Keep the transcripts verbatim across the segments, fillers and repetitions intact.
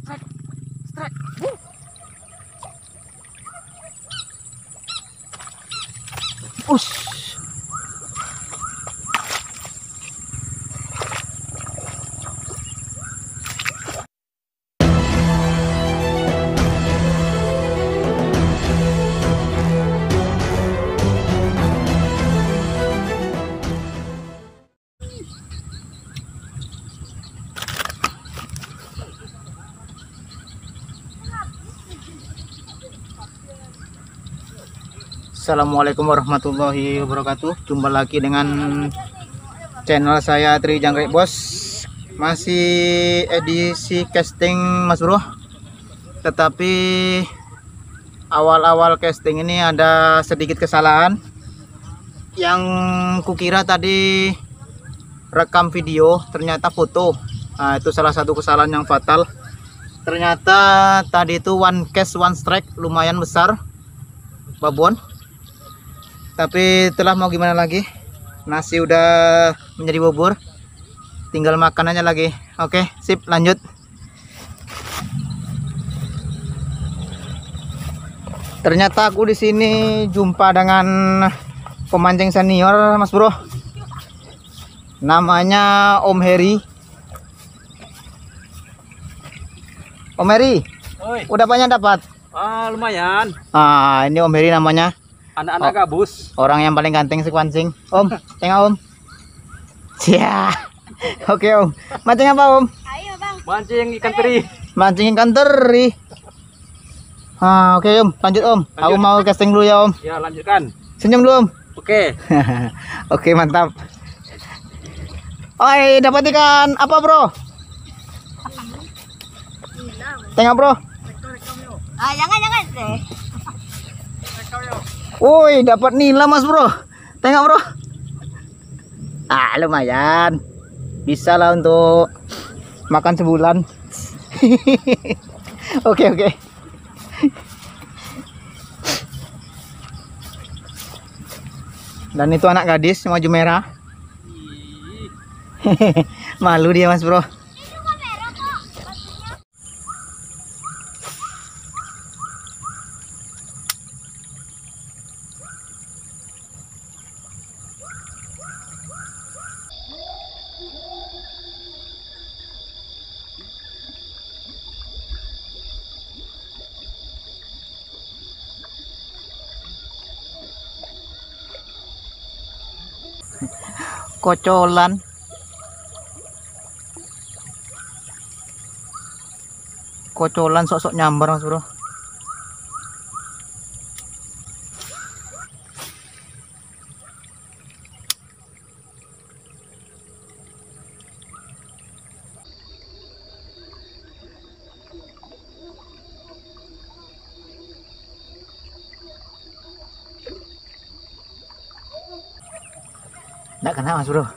strike, strike. Ush. Assalamualaikum warahmatullahi wabarakatuh. Jumpa lagi dengan channel saya Tri Jangkrik Bos. Masih edisi casting Mas Bro. Tetapi awal-awal casting ini ada sedikit kesalahan. Yang kukira tadi rekam video, ternyata foto. Nah, itu salah satu kesalahan yang fatal. Ternyata tadi itu one cast one strike, lumayan besar babon. Tapi telah mau gimana lagi, nasi udah menjadi bubur, tinggal makan aja lagi. Oke, sip, lanjut. Ternyata aku di sini jumpa dengan pemancing senior Mas Bro. Namanya Om Heri. Om Heri, Oi. Udah banyak dapat? Ah, lumayan. Ah, ini Om Heri namanya. Anak-anak Oh, gabus. orang yang paling ganteng sekuancing. Om, tengok Om. Cia. Oke Om. Mancing apa Om? Ayo bang. Mancing ikan teri. Mancing ikan teri. Ah, oke Om, lanjut Om. Aku Lanjut. mau casting dulu ya Om. Ya, lanjutkan. Senyum dulu Om. Oke. Oke, mantap. Oi, dapat ikan apa Bro? Tengok Bro. Ah jangan jangan deh. Woi, dapat nila Mas Bro. Tengok Bro. Ah, lumayan. Bisa lah untuk makan sebulan. Oke, oke. Dan itu anak gadis baju merah. Malu dia Mas Bro. Kocolan. Kocolan sok-sok nyambar Mas Bro. Nggak kena Mas Bro.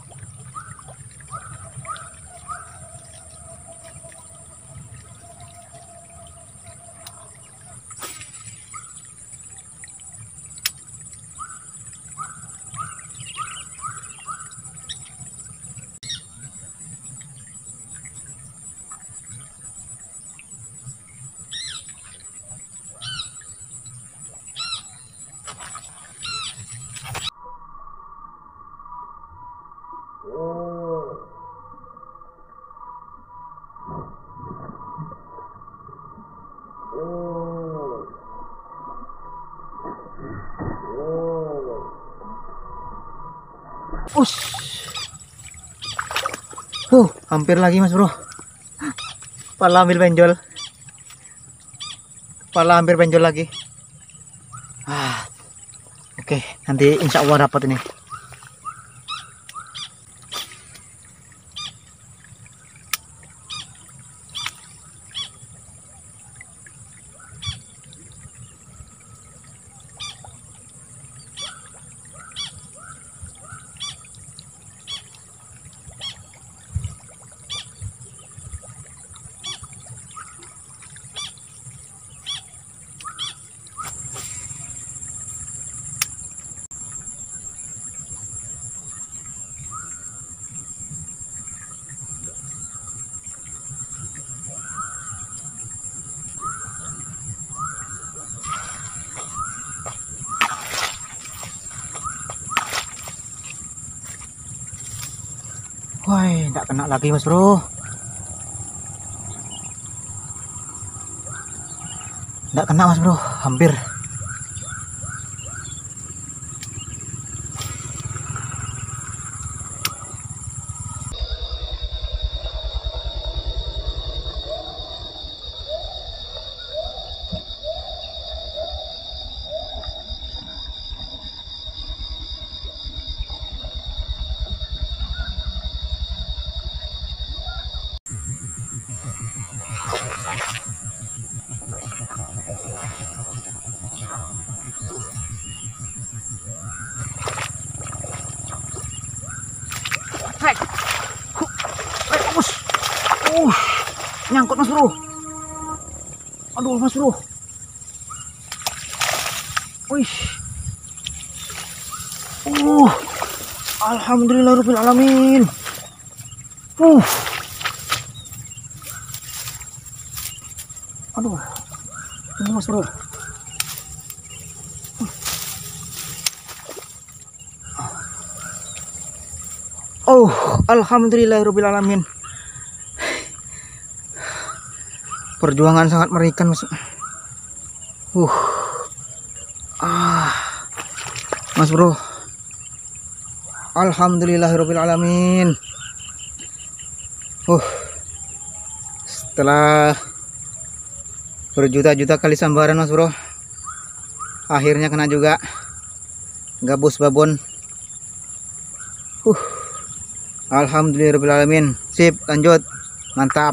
Ush. Uh, hampir lagi Mas Bro. Pala ambil benjol. Pala hampir benjol lagi. Ah. Oke, nanti insya Allah dapat ini. Wah, tidak kena lagi mas bro. Tidak kena mas bro, hampir. Rek, rek, bos. Uh, nyangkut mas bro. Aduh mas bro. Wih. Uh, alhamdulillahirabbil alamin. Uh. Aduh, ini mas bro. Oh, alhamdulillahirabbil alamin. Perjuangan sangat merikan mas. Uh, ah, mas bro. Alhamdulillahirabbil alamin. Uh, setelah berjuta-juta kali sambaran mas bro, akhirnya kena juga gabus babon. Uh, alhamdulillahirabbil alamin. Sip, lanjut, mantap.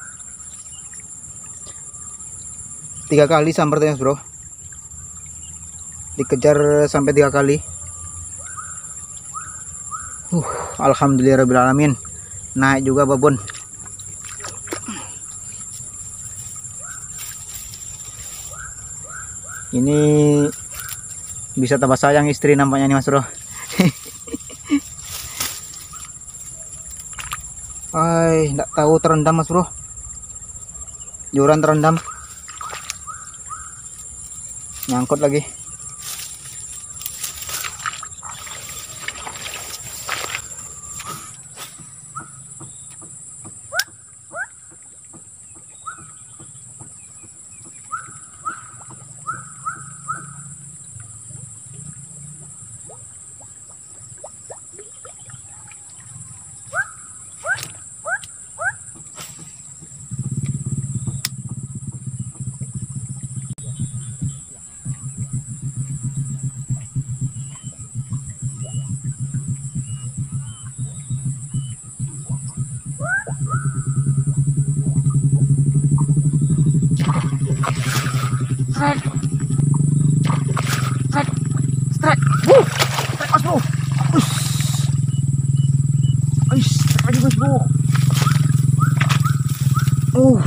Tiga kali sambar mas bro, dikejar sampai tiga kali. Uh, alhamdulillahirabbil alamin. Naik juga babon. Ini bisa tambah sayang istri nampaknya nih mas bro. Ay, enggak tahu terendam mas bro. Joran terendam. Nyangkut lagi. Strike, strike, strike, wuh, strike mas bro, us, us, strike lagi mas bro, uh,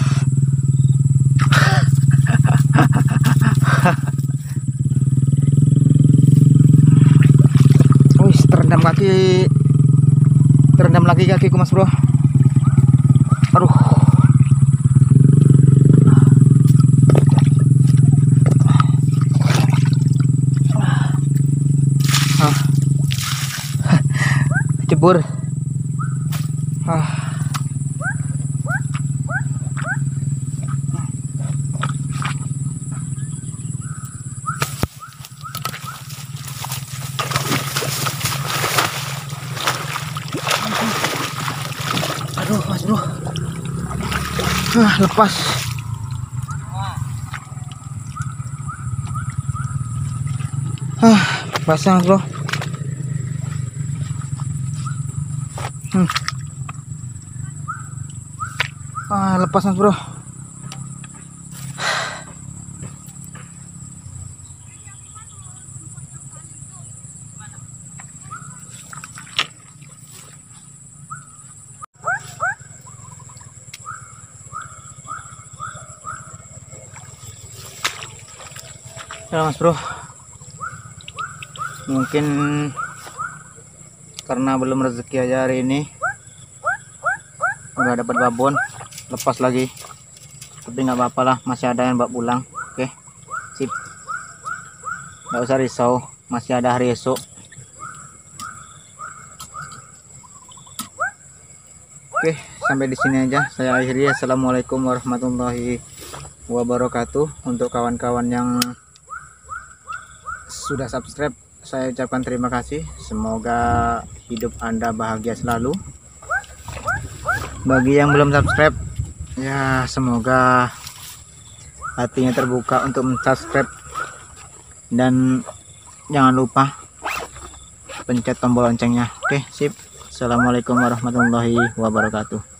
us, terendam kaki, terendam lagi kakiku mas bro, aduh. Cebur. Ah. Aduh, mas bro. Ah, lepas. Ah, pasang bro. Hmm. Ah, lepas mas bro. Ya mas bro, mungkin karena belum rezeki aja hari ini, udah dapat babon, lepas lagi, tapi nggak apa-apa lah, masih ada yang bawa pulang. Oke, sip, nggak usah risau, masih ada hari esok. Oke, sampai di sini aja saya akhiri. Assalamualaikum warahmatullahi wabarakatuh. Untuk kawan-kawan yang sudah subscribe, saya ucapkan terima kasih. Semoga hidup Anda bahagia selalu. Bagi yang belum subscribe, ya semoga hatinya terbuka untuk subscribe, dan jangan lupa pencet tombol loncengnya. Oke, sip. Assalamualaikum warahmatullahi wabarakatuh.